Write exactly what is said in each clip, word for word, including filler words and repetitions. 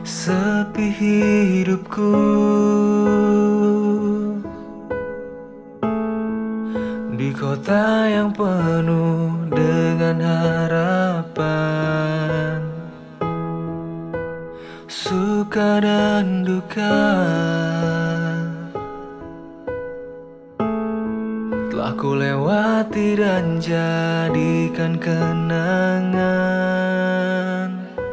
Sepi hidupku di kota yang penuh dengan harapan, suka dan duka telah ku lewati dan jadikan kenangan.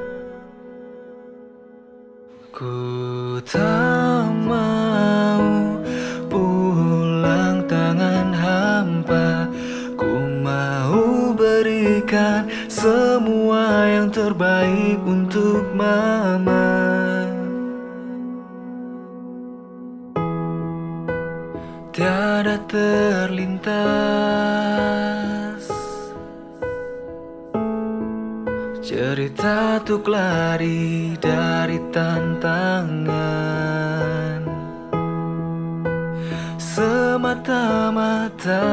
Ku tak mau pulang tangan hampa. Ku mau berikan semua yang terbaik untuk mama. Tiada terlintas cerita untuk lari dari tantangan, semata-mata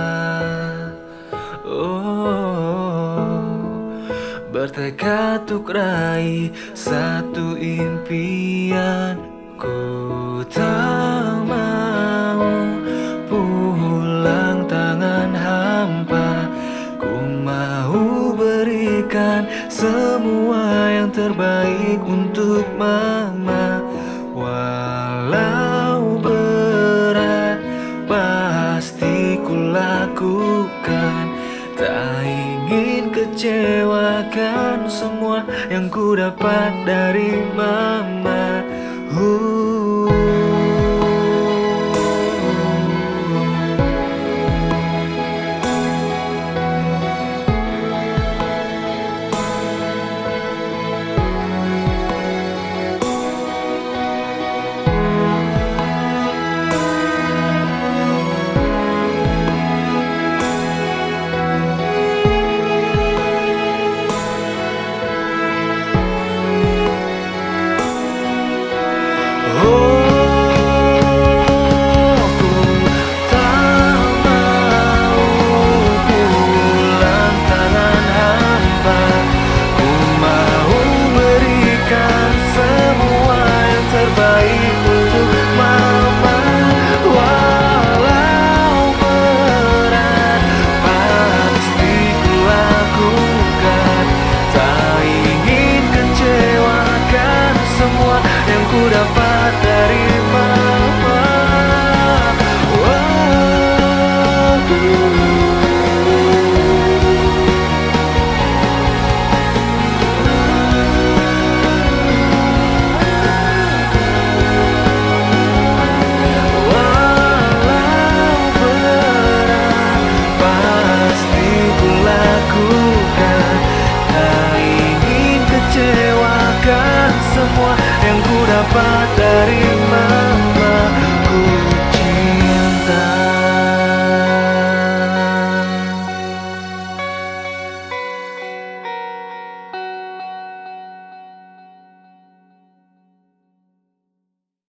oh, bertekad untuk raih satu impian. Ku tak mau pulang tangan hampa. Ku mau berikan semua yang terbaik untuk mama. Walau berat pasti ku lakukan. Tak ingin kecewakan semua yang ku dapat dari mama. uh.